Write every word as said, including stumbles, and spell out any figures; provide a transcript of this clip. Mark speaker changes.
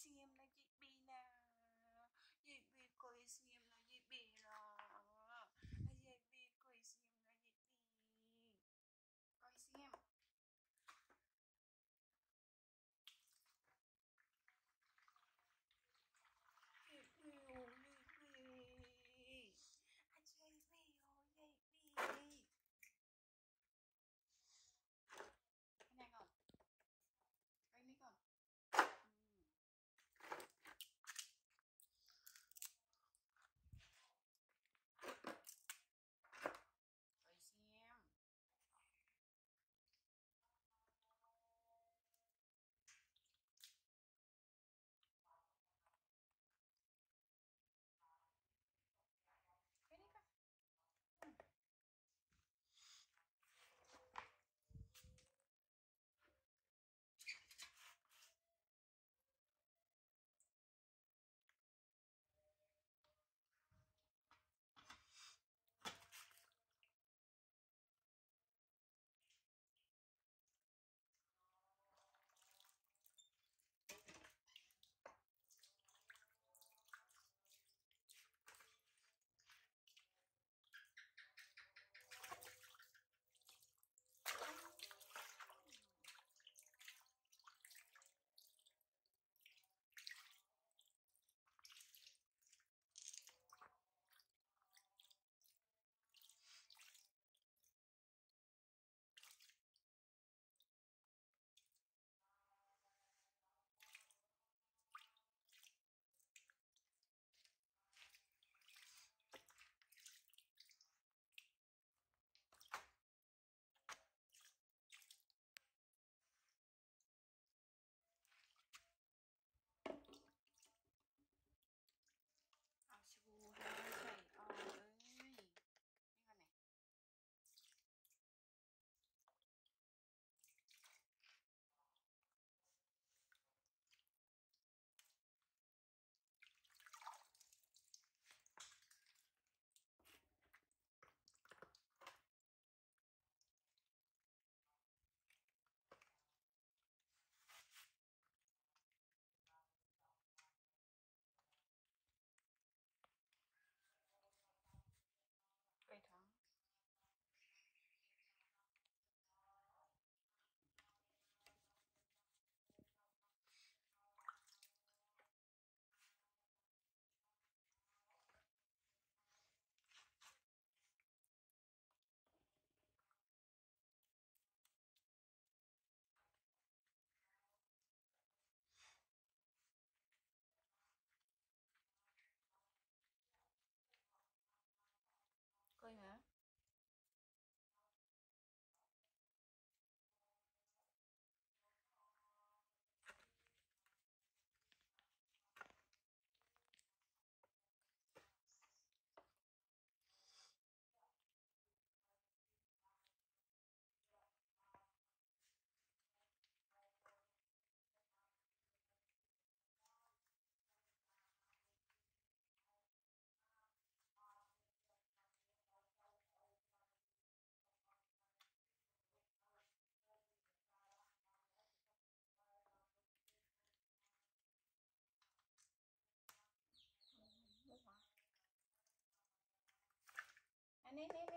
Speaker 1: xem là chị Bì nè. Chị Bì coi xem là chị Bì rồi. Chị Bì coi xem là chị Bì. Coi xem. Chị Bì ơi, chị Bì. À, chị Bì ơi, chị Bì. Cái này không? Cái này không? Coi xem. Cái này không? À, su hai chảy ơi. Cái con này. Cây thoáng. Coi hả? Anh nè nè